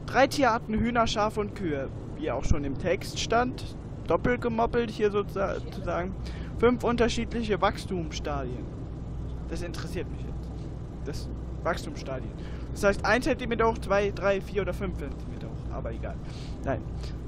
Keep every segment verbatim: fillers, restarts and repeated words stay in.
Drei Tierarten Hühner, Schafe und Kühe. Wie auch schon im Text stand. Doppelt gemoppelt hier sozusagen. Fünf unterschiedliche Wachstumsstadien. Das interessiert mich jetzt. Das Wachstumsstadien. Das heißt ein Zentimeter hoch, zwei, drei, vier oder fünf Zentimeter hoch. Aber egal. Nein.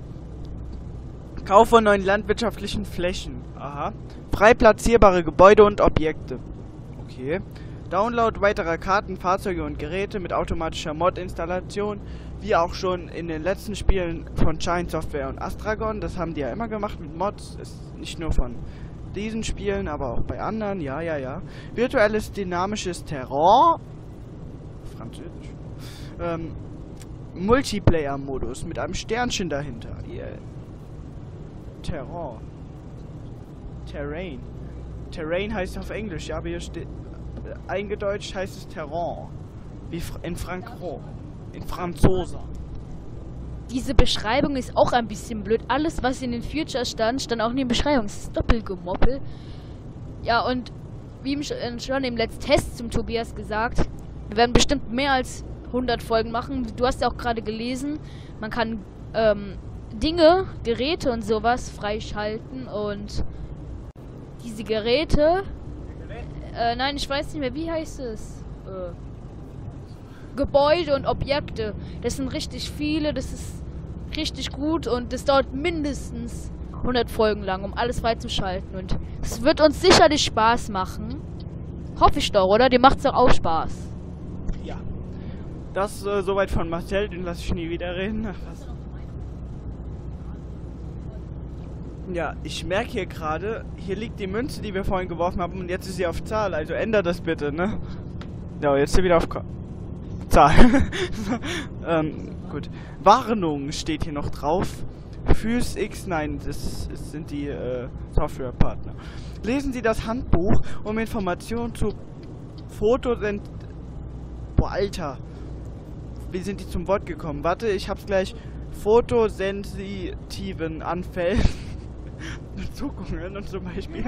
Kauf von neuen landwirtschaftlichen Flächen. Aha. Frei platzierbare Gebäude und Objekte. Okay. Download weiterer Karten, Fahrzeuge und Geräte mit automatischer Mod-Installation. Wie auch schon in den letzten Spielen von Shine Software und Astragon. Das haben die ja immer gemacht mit Mods. Ist nicht nur von diesen Spielen, aber auch bei anderen. Ja, ja, ja. Virtuelles dynamisches Terrain. Französisch. Ähm, Multiplayer-Modus mit einem Sternchen dahinter. Yeah. Terrain. Terrain. Terrain heißt auf Englisch, ja, aber hier steht. Äh, eingedeutscht heißt es Terrain. Wie fr in Franco. In Franzosen. Diese Beschreibung ist auch ein bisschen blöd. Alles, was in den Futures stand, stand auch in den Beschreibungen. Es ist Doppelgemoppel. Ja, und wie schon im letzten Test zum Tobias gesagt, wir werden bestimmt mehr als hundert Folgen machen. Du hast ja auch gerade gelesen, man kann ähm, Dinge, Geräte und sowas freischalten und diese Geräte, äh, nein, ich weiß nicht mehr, wie heißt es? Äh, Gebäude und Objekte. Das sind richtig viele, das ist richtig gut und das dauert mindestens hundert Folgen lang, um alles freizuschalten. Und es wird uns sicherlich Spaß machen. Hoffe ich doch, oder? Dir macht's doch auch Spaß. Ja. Das äh, soweit von Marcel, den lasse ich nie wieder reden. Ach, was? Ja, ich merke hier gerade, hier liegt die Münze, die wir vorhin geworfen haben und jetzt ist sie auf Zahl, also ändert das bitte, ne? Ja, jetzt ist sie wieder auf Ko Zahl. ähm, gut. Warnung steht hier noch drauf. Fürs X, nein, das, das sind die äh, Softwarepartner. Lesen Sie das Handbuch, um Informationen zu Fotosent... Boah, Alter. Wie sind die zum Wort gekommen? Warte, ich hab's gleich. Fotosensitiven Anfällen. Zuckungen und zum Beispiel.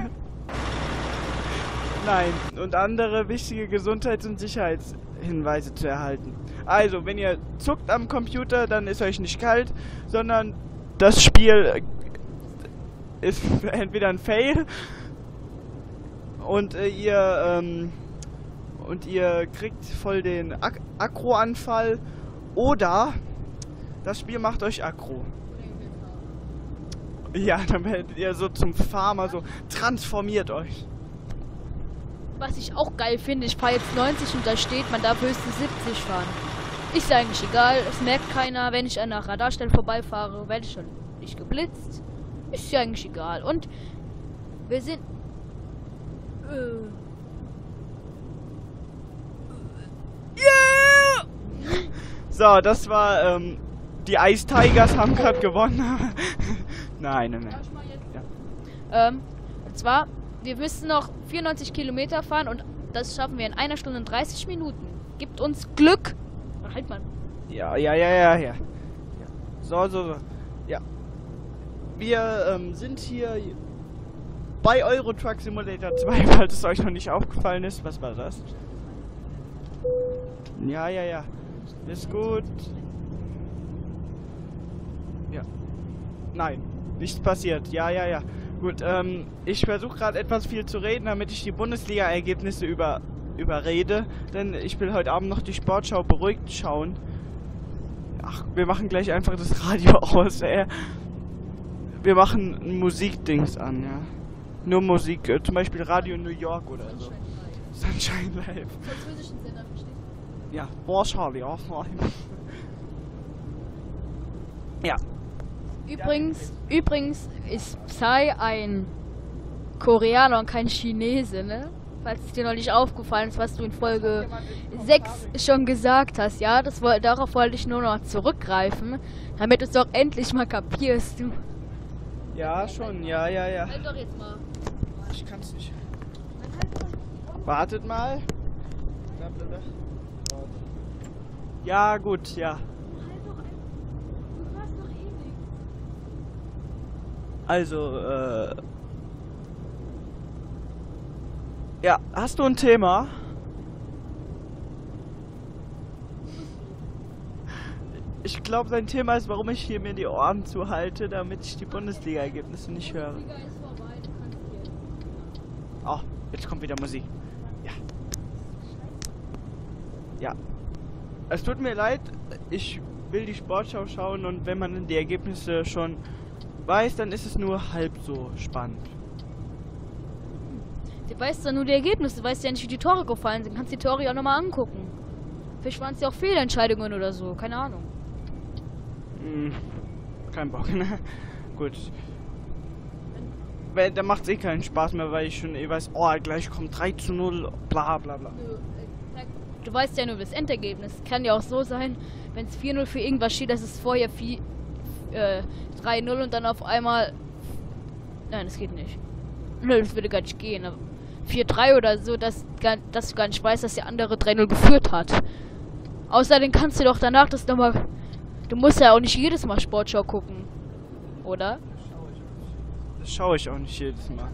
Nein, und andere wichtige Gesundheits- und Sicherheitshinweise zu erhalten. Also, wenn ihr zuckt am Computer, dann ist euch nicht kalt, sondern das Spiel ist entweder ein Fail und äh, ihr ähm, und ihr kriegt voll den Ak Aggro-Anfall oder das Spiel macht euch aggro. Ja, dann werdet ihr so zum Farmer, so transformiert euch. Was ich auch geil finde, ich fahre jetzt neunzig und da steht, man darf höchstens siebzig fahren. Ist ja eigentlich egal, es merkt keiner, wenn ich an einer Radarstelle vorbeifahre, werde ich schon nicht geblitzt. Ist ja eigentlich egal. Und wir sind... Äh, yeah! So, das war, ähm, die Ice Tigers haben gerade gewonnen. Nein, nein, nein. Ja. Ähm, und zwar... Wir müssen noch vierundneunzig Kilometer fahren und das schaffen wir in einer Stunde und dreißig Minuten. Gibt uns Glück. Ach, halt mal. Ja, ja, ja, ja, ja. So, so, so. Ja. Wir ähm, sind hier bei Euro Truck Simulator zwei, falls es euch noch nicht aufgefallen ist. Was war das? Ja, ja, ja. Ist gut. Ja. Nein. Nichts passiert. Ja, ja, ja. Gut, ähm, ich versuche gerade etwas viel zu reden, damit ich die Bundesliga-Ergebnisse über, überrede. Denn ich will heute Abend noch die Sportschau beruhigt schauen. Ach, wir machen gleich einfach das Radio aus, ey. Wir machen ein Musikdings an, ja. Nur Musik, äh, zum Beispiel Radio New York oder so. Sunshine Live. Französischen Sender, verstehst du? Ja, Warschau, ja. Ja. Übrigens, übrigens ist Psy ein Koreaner und kein Chinese, ne? Falls es dir noch nicht aufgefallen ist, was du in Folge sechs schon gesagt hast, ja? Das, darauf wollte ich nur noch zurückgreifen, damit du es doch endlich mal kapierst, du. Ja, schon, ja, ja, ja. Halt doch jetzt mal. Ich kann's nicht. Wartet mal. Ja, gut, ja. Also, äh... ja, hast du ein Thema? Ich glaube, sein Thema ist, warum ich hier mir die Ohren zuhalte, damit ich die Bundesliga-Ergebnisse nicht höre. Oh, jetzt kommt wieder Musik. Ja. Ja. Es tut mir leid, ich will die Sportschau schauen und wenn man dann die Ergebnisse schon weiß, dann ist es nur halb so spannend. Du weißt doch nur die Ergebnisse, du weißt ja nicht, wie die Tore gefallen sind. Kannst die Tore ja auch nochmal angucken. Vielleicht waren es ja auch Fehlentscheidungen oder so, keine Ahnung. Hm, kein Bock, ne? Gut. Weil, da macht es eh keinen Spaß mehr, weil ich schon eh weiß, oh, gleich kommt drei zu null, bla bla bla. Du weißt ja nur das Endergebnis. Kann ja auch so sein, wenn es vier null für irgendwas steht, dass es vorher vier, äh, drei null und dann auf einmal... Nein, das geht nicht. Nö, das würde gar nicht gehen. Aber vier drei oder so, dass, dass du gar nicht weißt, dass der andere drei null geführt hat. Außerdem kannst du doch danach das nochmal... Du musst ja auch nicht jedes Mal Sportschau gucken. Oder? Das schaue ich auch nicht jedes Mal.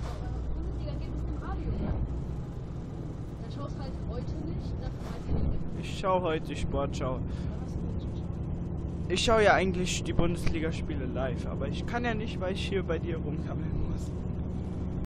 Ich schaue heute Sportschau. Ich schaue ja eigentlich die Bundesligaspiele live, aber ich kann ja nicht, weil ich hier bei dir rumkammeln muss.